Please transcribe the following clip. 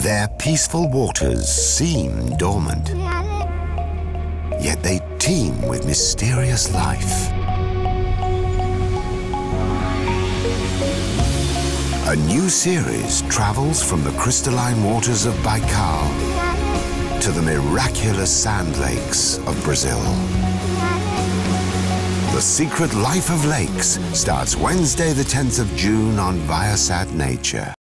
Their peaceful waters seem dormant, yet they teem with mysterious life. A new series travels from the crystalline waters of Baikal to the miraculous sand lakes of Brazil. The Secret Life of Lakes starts Wednesday the 10th of June on Viasat Nature.